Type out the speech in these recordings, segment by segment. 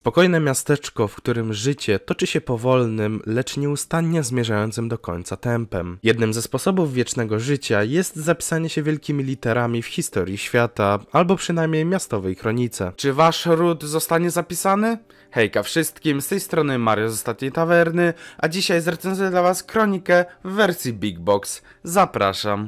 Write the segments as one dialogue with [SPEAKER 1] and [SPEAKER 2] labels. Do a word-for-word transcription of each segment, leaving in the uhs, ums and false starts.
[SPEAKER 1] Spokojne miasteczko, w którym życie toczy się powolnym, lecz nieustannie zmierzającym do końca tempem. Jednym ze sposobów wiecznego życia jest zapisanie się wielkimi literami w historii świata, albo przynajmniej miastowej kronice. Czy wasz ród zostanie zapisany? Hejka wszystkim, z tej strony Mario z Ostatniej Tawerny, a dzisiaj zrecenzuję dla was kronikę w wersji Big Box. Zapraszam.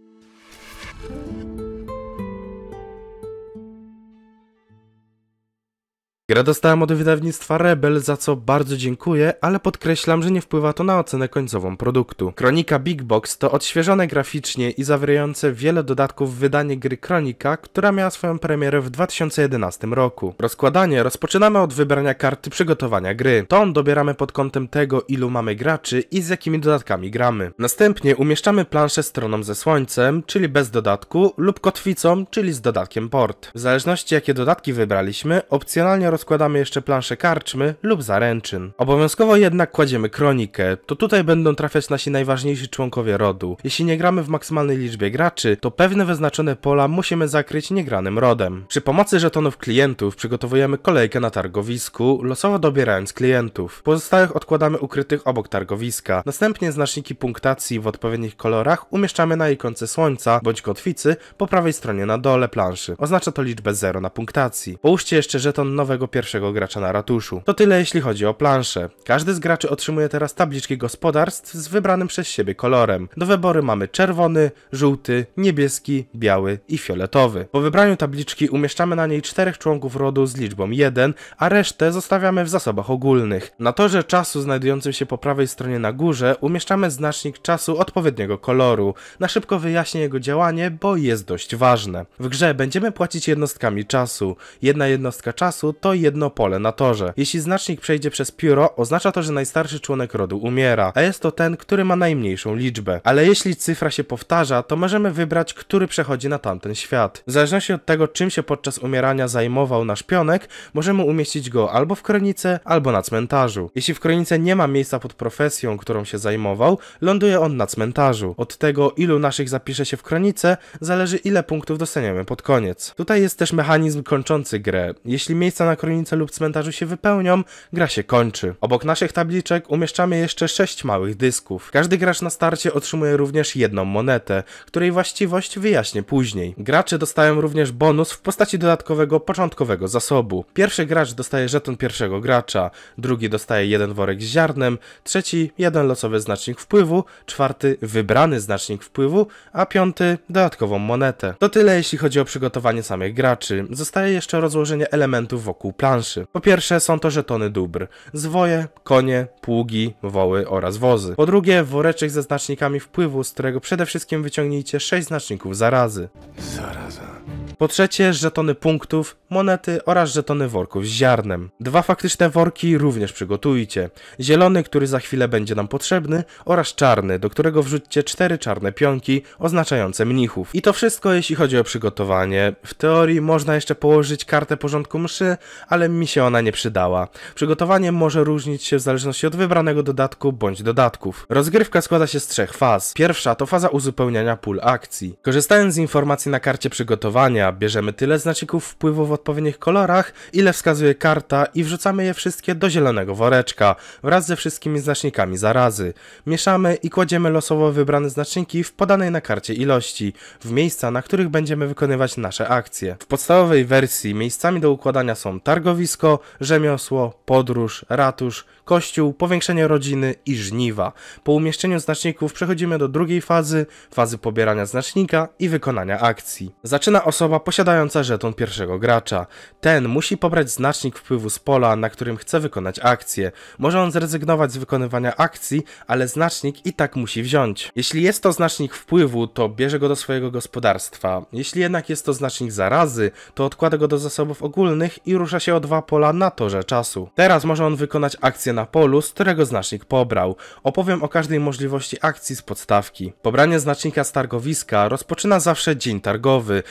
[SPEAKER 1] Grę dostałem od wydawnictwa Rebel, za co bardzo dziękuję, ale podkreślam, że nie wpływa to na ocenę końcową produktu. Kronika Big Box to odświeżone graficznie i zawierające wiele dodatków wydanie gry Kronika, która miała swoją premierę w dwa tysiące jedenastym roku. Rozkładanie rozpoczynamy od wybrania karty przygotowania gry. Tą dobieramy pod kątem tego, ilu mamy graczy i z jakimi dodatkami gramy. Następnie umieszczamy planszę stroną ze słońcem, czyli bez dodatku, lub kotwicą, czyli z dodatkiem port. W zależności jakie dodatki wybraliśmy, opcjonalnie rozkładamy jeszcze planszę karczmy lub zaręczyn. Obowiązkowo jednak kładziemy kronikę, to tutaj będą trafiać nasi najważniejsi członkowie rodu. Jeśli nie gramy w maksymalnej liczbie graczy, to pewne wyznaczone pola musimy zakryć niegranym rodem. Przy pomocy żetonów klientów przygotowujemy kolejkę na targowisku, losowo dobierając klientów. Pozostałych odkładamy ukrytych obok targowiska. Następnie znaczniki punktacji w odpowiednich kolorach umieszczamy na ikonce słońca bądź kotwicy po prawej stronie na dole planszy. Oznacza to liczbę zero na punktacji. Połóżcie jeszcze żeton nowego pierwszego gracza na ratuszu. To tyle jeśli chodzi o planszę. Każdy z graczy otrzymuje teraz tabliczki gospodarstw z wybranym przez siebie kolorem. Do wyboru mamy czerwony, żółty, niebieski, biały i fioletowy. Po wybraniu tabliczki umieszczamy na niej czterech członków rodu z liczbą jeden, a resztę zostawiamy w zasobach ogólnych. Na torze czasu znajdującym się po prawej stronie na górze umieszczamy znacznik czasu odpowiedniego koloru. Na szybko wyjaśnię jego działanie, bo jest dość ważne. W grze będziemy płacić jednostkami czasu. Jedna jednostka czasu to jedno pole na torze. Jeśli znacznik przejdzie przez pióro, oznacza to, że najstarszy członek rodu umiera, a jest to ten, który ma najmniejszą liczbę. Ale jeśli cyfra się powtarza, to możemy wybrać, który przechodzi na tamten świat. W zależności od tego, czym się podczas umierania zajmował nasz pionek, możemy umieścić go albo w kronice, albo na cmentarzu. Jeśli w kronice nie ma miejsca pod profesją, którą się zajmował, ląduje on na cmentarzu. Od tego, ilu naszych zapisze się w kronice, zależy, ile punktów dostaniemy pod koniec. Tutaj jest też mechanizm kończący grę. Jeśli miejsca na kronice lub cmentarzu się wypełnią, gra się kończy. Obok naszych tabliczek umieszczamy jeszcze sześć małych dysków. Każdy gracz na starcie otrzymuje również jedną monetę, której właściwość wyjaśnię później. Gracze dostają również bonus w postaci dodatkowego początkowego zasobu. Pierwszy gracz dostaje żeton pierwszego gracza, drugi dostaje jeden worek z ziarnem, trzeci jeden losowy znacznik wpływu, czwarty wybrany znacznik wpływu, a piąty dodatkową monetę. To tyle jeśli chodzi o przygotowanie samych graczy. Zostaje jeszcze rozłożenie elementów wokół planszy. Po pierwsze są to żetony dóbr, zwoje, konie, pługi, woły oraz wozy. Po drugie woreczek ze znacznikami wpływu, z którego przede wszystkim wyciągnijcie sześć znaczników zarazy. Zaraza. Po trzecie żetony punktów, monety oraz żetony worków z ziarnem. Dwa faktyczne worki również przygotujcie. Zielony, który za chwilę będzie nam potrzebny, oraz czarny, do którego wrzućcie cztery czarne pionki oznaczające mnichów. I to wszystko jeśli chodzi o przygotowanie. W teorii można jeszcze położyć kartę porządku mszy, ale mi się ona nie przydała. Przygotowanie może różnić się w zależności od wybranego dodatku bądź dodatków. Rozgrywka składa się z trzech faz. Pierwsza to faza uzupełniania pól akcji. Korzystając z informacji na karcie przygotowania, bierzemy tyle znaczników wpływu w odpowiednich kolorach, ile wskazuje karta i wrzucamy je wszystkie do zielonego woreczka, wraz ze wszystkimi znacznikami zarazy. Mieszamy i kładziemy losowo wybrane znaczniki w podanej na karcie ilości, w miejsca, na których będziemy wykonywać nasze akcje. W podstawowej wersji miejscami do układania są targowisko, rzemiosło, podróż, ratusz, kościół, powiększenie rodziny i żniwa. Po umieszczeniu znaczników przechodzimy do drugiej fazy, fazy pobierania znacznika i wykonania akcji. Zaczyna osoba posiadająca żeton pierwszego gracza. Ten musi pobrać znacznik wpływu z pola, na którym chce wykonać akcję. Może on zrezygnować z wykonywania akcji, ale znacznik i tak musi wziąć. Jeśli jest to znacznik wpływu, to bierze go do swojego gospodarstwa. Jeśli jednak jest to znacznik zarazy, to odkłada go do zasobów ogólnych i rusza się o dwa pola na torze czasu. Teraz może on wykonać akcję na polu, z którego znacznik pobrał. Opowiem o każdej możliwości akcji z podstawki. Pobranie znacznika z targowiska rozpoczyna zawsze dzień targowy, podczas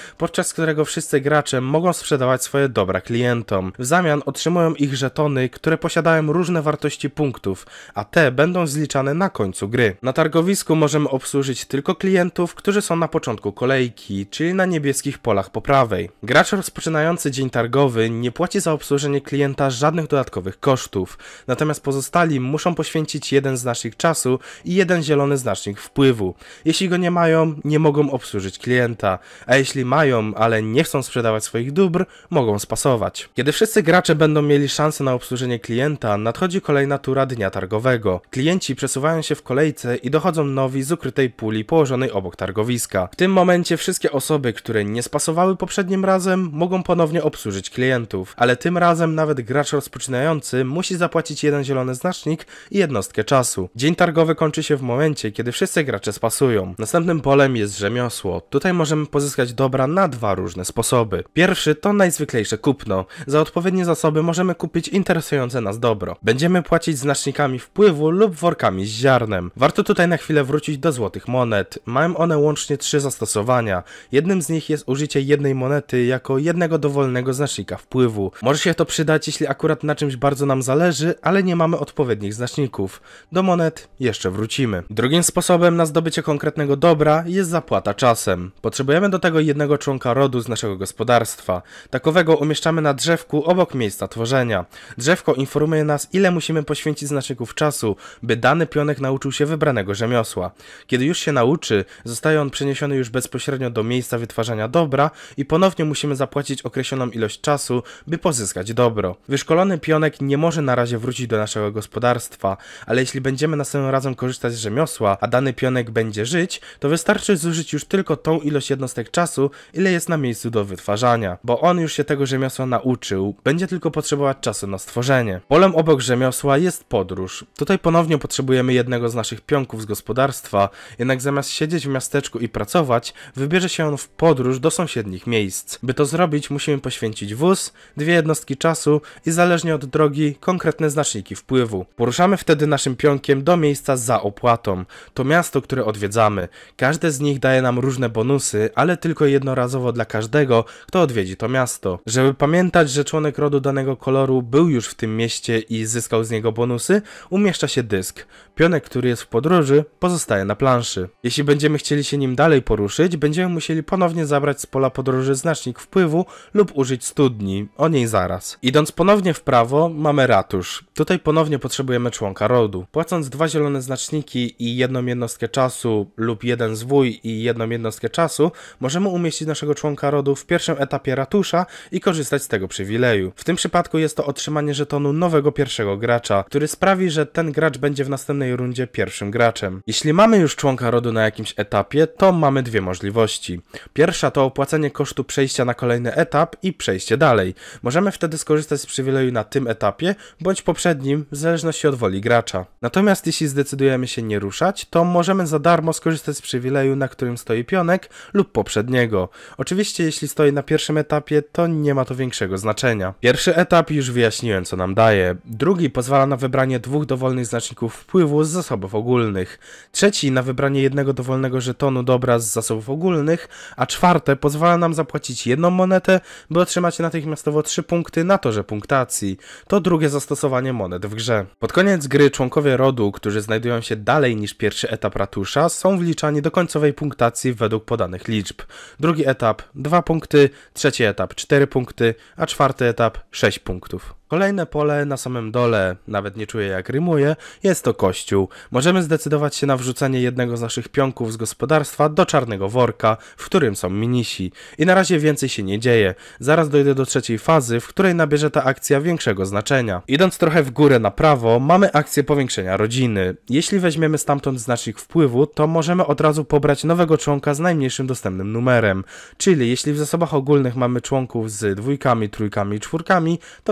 [SPEAKER 1] przez którego wszyscy gracze mogą sprzedawać swoje dobra klientom. W zamian otrzymują ich żetony, które posiadają różne wartości punktów, a te będą zliczane na końcu gry. Na targowisku możemy obsłużyć tylko klientów, którzy są na początku kolejki, czyli na niebieskich polach po prawej. Gracz rozpoczynający dzień targowy nie płaci za obsłużenie klienta żadnych dodatkowych kosztów, natomiast pozostali muszą poświęcić jeden znacznik czasu i jeden zielony znacznik wpływu. Jeśli go nie mają, nie mogą obsłużyć klienta, a jeśli mają, ale nie chcą sprzedawać swoich dóbr, mogą spasować. Kiedy wszyscy gracze będą mieli szansę na obsłużenie klienta, nadchodzi kolejna tura dnia targowego. Klienci przesuwają się w kolejce i dochodzą nowi z ukrytej puli położonej obok targowiska. W tym momencie wszystkie osoby, które nie spasowały poprzednim razem, mogą ponownie obsłużyć klientów, ale tym razem nawet gracz rozpoczynający musi zapłacić jeden zielony znacznik i jednostkę czasu. Dzień targowy kończy się w momencie, kiedy wszyscy gracze spasują. Następnym polem jest rzemiosło. Tutaj możemy pozyskać dobra na dwa różne sposoby. Pierwszy to najzwyklejsze kupno. Za odpowiednie zasoby możemy kupić interesujące nas dobro. Będziemy płacić znacznikami wpływu lub workami z ziarnem. Warto tutaj na chwilę wrócić do złotych monet. Mają one łącznie trzy zastosowania. Jednym z nich jest użycie jednej monety jako jednego dowolnego znacznika wpływu. Może się to przydać, jeśli akurat na czymś bardzo nam zależy, ale nie mamy odpowiednich znaczników. Do monet jeszcze wrócimy. Drugim sposobem na zdobycie konkretnego dobra jest zapłata czasem. Potrzebujemy do tego jednego członka rodu z naszego gospodarstwa. Takowego umieszczamy na drzewku obok miejsca tworzenia. Drzewko informuje nas, ile musimy poświęcić znaczników czasu, by dany pionek nauczył się wybranego rzemiosła. Kiedy już się nauczy, zostaje on przeniesiony już bezpośrednio do miejsca wytwarzania dobra i ponownie musimy zapłacić określoną ilość czasu, by pozyskać dobro. Wyszkolony pionek nie może na razie wrócić do naszego gospodarstwa, ale jeśli będziemy następnym razem korzystać z rzemiosła, a dany pionek będzie żyć, to wystarczy zużyć już tylko tą ilość jednostek czasu, ile jest na miejscu do wytwarzania, bo on już się tego rzemiosła nauczył, będzie tylko potrzebować czasu na stworzenie. Polem obok rzemiosła jest podróż. Tutaj ponownie potrzebujemy jednego z naszych pionków z gospodarstwa, jednak zamiast siedzieć w miasteczku i pracować, wybierze się on w podróż do sąsiednich miejsc. By to zrobić, musimy poświęcić wóz, dwie jednostki czasu i zależnie od drogi konkretne znaczniki wpływu. Poruszamy wtedy naszym pionkiem do miejsca za opłatą. To miasto, które odwiedzamy. Każde z nich daje nam różne bonusy, ale tylko jednorazowo dla każdego, kto odwiedzi to miasto. Żeby pamiętać, że członek rodu danego koloru był już w tym mieście i zyskał z niego bonusy, umieszcza się dysk. Pionek, który jest w podróży, pozostaje na planszy. Jeśli będziemy chcieli się nim dalej poruszyć, będziemy musieli ponownie zabrać z pola podróży znacznik wpływu lub użyć studni, o niej zaraz. Idąc ponownie w prawo, mamy ratusz. Tutaj ponownie potrzebujemy członka rodu. Płacąc dwa zielone znaczniki i jedną jednostkę czasu lub jeden zwój i jedną jednostkę czasu, możemy umieścić naszego członka rodu w pierwszym etapie ratusza i korzystać z tego przywileju. W tym przypadku jest to otrzymanie żetonu nowego pierwszego gracza, który sprawi, że ten gracz będzie w następnej rundzie pierwszym graczem. Jeśli mamy już członka rodu na jakimś etapie, to mamy dwie możliwości. Pierwsza to opłacenie kosztu przejścia na kolejny etap i przejście dalej. Możemy wtedy skorzystać z przywileju na tym etapie, bądź poprzednim, w zależności od woli gracza. Natomiast jeśli zdecydujemy się nie ruszać, to możemy za darmo skorzystać z przywileju, na którym stoi pionek lub poprzedniego. Oczywiście jeśli stoi na pierwszym etapie, to nie ma to większego znaczenia. Pierwszy etap już wyjaśniłem, co nam daje. Drugi pozwala na wybranie dwóch dowolnych znaczników wpływu z zasobów ogólnych. Trzeci na wybranie jednego dowolnego żetonu dobra z zasobów ogólnych, a czwarte pozwala nam zapłacić jedną monetę, by otrzymać natychmiastowo trzy punkty na torze punktacji. To drugie zastosowanie monet w grze. Pod koniec gry członkowie rodu, którzy znajdują się dalej niż pierwszy etap ratusza, są wliczani do końcowej punktacji według podanych liczb. Drugi etap dwa punkty, trzeci etap cztery punkty, a czwarty etap sześć punktów. Kolejne pole na samym dole, nawet nie czuję jak rymuje, jest to kościół. Możemy zdecydować się na wrzucenie jednego z naszych pionków z gospodarstwa do czarnego worka, w którym są minisi. I na razie więcej się nie dzieje. Zaraz dojdę do trzeciej fazy, w której nabierze ta akcja większego znaczenia. Idąc trochę w górę na prawo, mamy akcję powiększenia rodziny. Jeśli weźmiemy stamtąd znacznik wpływu, to możemy od razu pobrać nowego członka z najmniejszym dostępnym numerem. Czyli jeśli w zasobach ogólnych mamy członków z dwójkami, trójkami i czwórkami, to wybieramy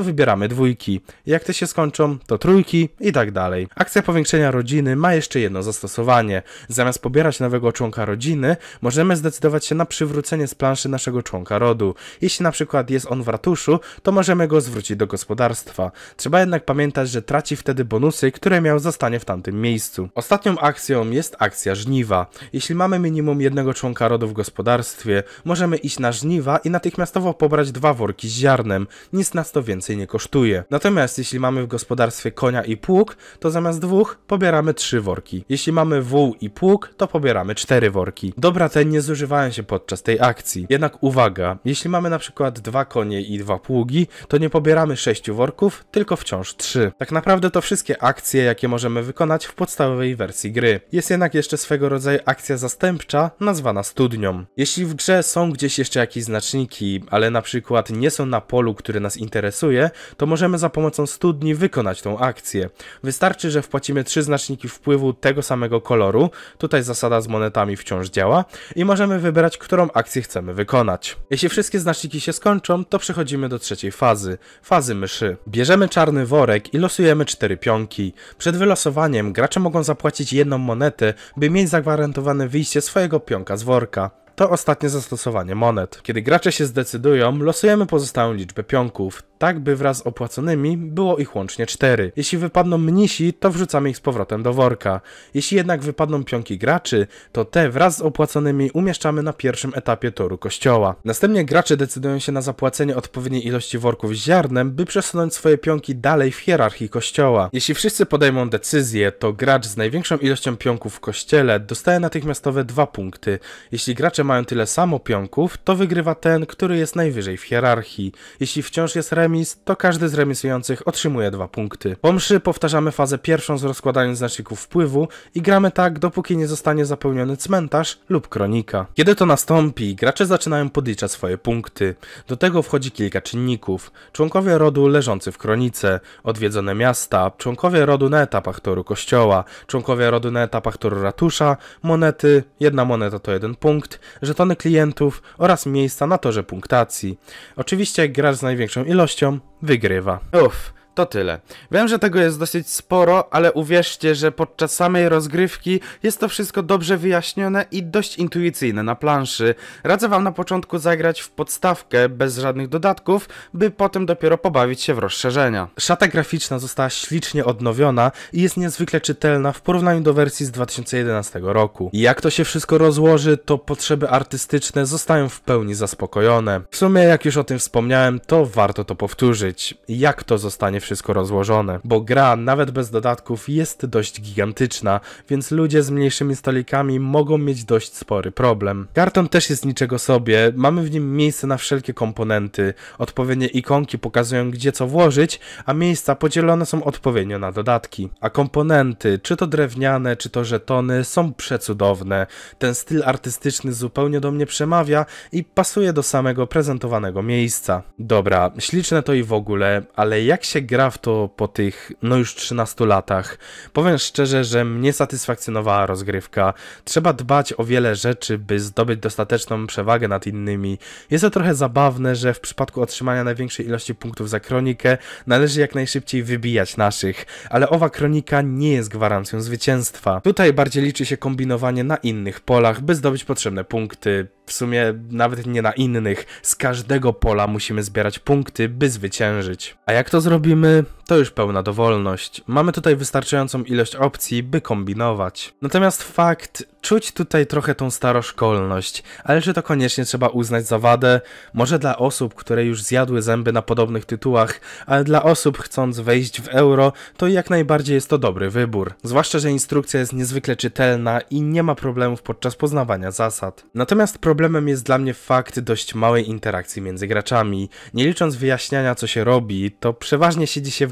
[SPEAKER 1] mamy dwójki. Jak te się skończą, to trójki i tak dalej. Akcja powiększenia rodziny ma jeszcze jedno zastosowanie. Zamiast pobierać nowego członka rodziny, możemy zdecydować się na przywrócenie z planszy naszego członka rodu. Jeśli na przykład jest on w ratuszu, to możemy go zwrócić do gospodarstwa. Trzeba jednak pamiętać, że traci wtedy bonusy, które miał za stanie w tamtym miejscu. Ostatnią akcją jest akcja żniwa. Jeśli mamy minimum jednego członka rodu w gospodarstwie, możemy iść na żniwa i natychmiastowo pobrać dwa worki z ziarnem. Nic nas to więcej nie kosztuje. Natomiast jeśli mamy w gospodarstwie konia i pług, to zamiast dwóch pobieramy trzy worki. Jeśli mamy wół i pług, to pobieramy cztery worki. Dobra te nie zużywają się podczas tej akcji. Jednak uwaga, jeśli mamy na przykład dwa konie i dwa pługi, to nie pobieramy sześciu worków, tylko wciąż trzy. Tak naprawdę to wszystkie akcje, jakie możemy wykonać w podstawowej wersji gry. Jest jednak jeszcze swego rodzaju akcja zastępcza, nazwana studnią. Jeśli w grze są gdzieś jeszcze jakieś znaczniki, ale na przykład nie są na polu, który nas interesuje, to możemy za pomocą studni wykonać tą akcję. Wystarczy, że wpłacimy trzy znaczniki wpływu tego samego koloru, tutaj zasada z monetami wciąż działa, i możemy wybrać, którą akcję chcemy wykonać. Jeśli wszystkie znaczniki się skończą, to przechodzimy do trzeciej fazy, fazy myszy. Bierzemy czarny worek i losujemy cztery pionki. Przed wylosowaniem gracze mogą zapłacić jedną monetę, by mieć zagwarantowane wyjście swojego pionka z worka. To ostatnie zastosowanie monet. Kiedy gracze się zdecydują, losujemy pozostałą liczbę pionków, tak by wraz z opłaconymi było ich łącznie cztery. Jeśli wypadną mnisi, to wrzucamy ich z powrotem do worka. Jeśli jednak wypadną pionki graczy, to te wraz z opłaconymi umieszczamy na pierwszym etapie toru kościoła. Następnie gracze decydują się na zapłacenie odpowiedniej ilości worków z ziarnem, by przesunąć swoje pionki dalej w hierarchii kościoła. Jeśli wszyscy podejmą decyzję, to gracz z największą ilością pionków w kościele dostaje natychmiastowe dwa punkty. Jeśli gracze mają tyle samo pionków, to wygrywa ten, który jest najwyżej w hierarchii. Jeśli wciąż jest remis, to każdy z remisujących otrzymuje dwa punkty. Po mszy powtarzamy fazę pierwszą z rozkładaniem znaczników wpływu i gramy tak, dopóki nie zostanie zapełniony cmentarz lub kronika. Kiedy to nastąpi, gracze zaczynają podliczać swoje punkty. Do tego wchodzi kilka czynników. Członkowie rodu leżący w kronice, odwiedzone miasta, członkowie rodu na etapach toru kościoła, członkowie rodu na etapach toru ratusza, monety, jedna moneta to jeden punkt, żetony klientów oraz miejsca na torze punktacji. Oczywiście gracz z największą ilością wygrywa. Uff. To tyle. Wiem, że tego jest dosyć sporo, ale uwierzcie, że podczas samej rozgrywki jest to wszystko dobrze wyjaśnione i dość intuicyjne na planszy. Radzę wam na początku zagrać w podstawkę bez żadnych dodatków, by potem dopiero pobawić się w rozszerzenia. Szata graficzna została ślicznie odnowiona i jest niezwykle czytelna w porównaniu do wersji z dwa tysiące jedenastego roku. I jak to się wszystko rozłoży, to potrzeby artystyczne zostają w pełni zaspokojone. W sumie, jak już o tym wspomniałem, to warto to powtórzyć. Jak to zostanie wszystko rozłożone, bo gra nawet bez dodatków jest dość gigantyczna, więc ludzie z mniejszymi stolikami mogą mieć dość spory problem. Karton też jest niczego sobie, mamy w nim miejsce na wszelkie komponenty, odpowiednie ikonki pokazują gdzie co włożyć, a miejsca podzielone są odpowiednio na dodatki. A komponenty, czy to drewniane, czy to żetony, są przecudowne. Ten styl artystyczny zupełnie do mnie przemawia i pasuje do samego prezentowanego miejsca. Dobra, śliczne to i w ogóle, ale jak się gra w to po tych, no już trzynastu latach. Powiem szczerze, że mnie satysfakcjonowała rozgrywka. Trzeba dbać o wiele rzeczy, by zdobyć dostateczną przewagę nad innymi. Jest to trochę zabawne, że w przypadku otrzymania największej ilości punktów za kronikę należy jak najszybciej wybijać naszych, ale owa kronika nie jest gwarancją zwycięstwa. Tutaj bardziej liczy się kombinowanie na innych polach, by zdobyć potrzebne punkty. W sumie nawet nie na innych. Z każdego pola musimy zbierać punkty, by zwyciężyć. A jak to zrobimy? To już pełna dowolność. Mamy tutaj wystarczającą ilość opcji, by kombinować. Natomiast fakt, czuć tutaj trochę tą staroszkolność, ale czy to koniecznie trzeba uznać za wadę? Może dla osób, które już zjadły zęby na podobnych tytułach, ale dla osób chcąc wejść w euro, to jak najbardziej jest to dobry wybór. Zwłaszcza, że instrukcja jest niezwykle czytelna i nie ma problemów podczas poznawania zasad. Natomiast problemem jest dla mnie fakt dość małej interakcji między graczami. Nie licząc wyjaśniania co się robi, to przeważnie siedzi się w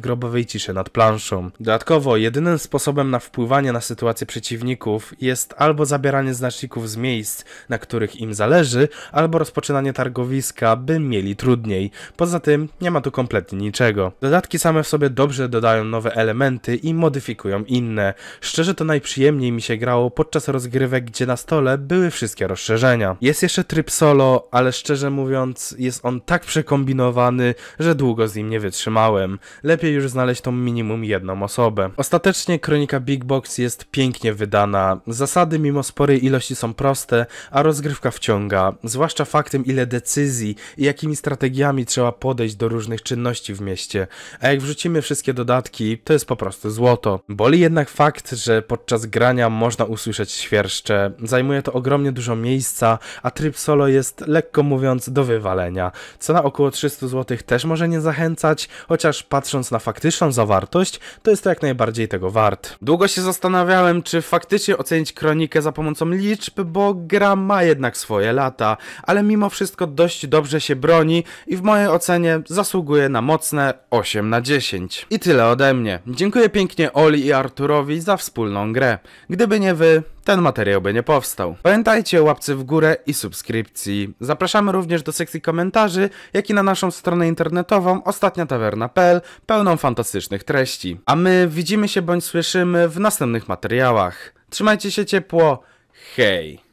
[SPEAKER 1] grobowej ciszy nad planszą. Dodatkowo jedynym sposobem na wpływanie na sytuację przeciwników jest albo zabieranie znaczników z miejsc, na których im zależy, albo rozpoczynanie targowiska, by mieli trudniej. Poza tym nie ma tu kompletnie niczego. Dodatki same w sobie dobrze dodają nowe elementy i modyfikują inne. Szczerze to najprzyjemniej mi się grało podczas rozgrywek, gdzie na stole były wszystkie rozszerzenia. Jest jeszcze tryb solo, ale szczerze mówiąc jest on tak przekombinowany, że długo z nim nie wytrzymałem. Lepiej już znaleźć tą minimum jedną osobę. Ostatecznie Kronika Big Box jest pięknie wydana. Zasady mimo sporej ilości są proste, a rozgrywka wciąga. Zwłaszcza faktem, ile decyzji i jakimi strategiami trzeba podejść do różnych czynności w mieście. A jak wrzucimy wszystkie dodatki, to jest po prostu złoto. Boli jednak fakt, że podczas grania można usłyszeć świerszcze. Zajmuje to ogromnie dużo miejsca, a tryb solo jest, lekko mówiąc, do wywalenia. Cena około trzysta złotych też może nie zachęcać, chociaż patrząc na faktyczną zawartość, to jest to jak najbardziej tego wart. Długo się zastanawiałem, czy faktycznie ocenić Kronikę za pomocą liczb, bo gra ma jednak swoje lata, ale mimo wszystko dość dobrze się broni i w mojej ocenie zasługuje na mocne osiem na dziesięć. I tyle ode mnie. Dziękuję pięknie Oli i Arturowi za wspólną grę. Gdyby nie wy, ten materiał by nie powstał. Pamiętajcie o łapce w górę i subskrypcji. Zapraszamy również do sekcji komentarzy, jak i na naszą stronę internetową ostatnia tawerna kropka p l, pełną fantastycznych treści. A my widzimy się bądź słyszymy w następnych materiałach. Trzymajcie się ciepło, hej!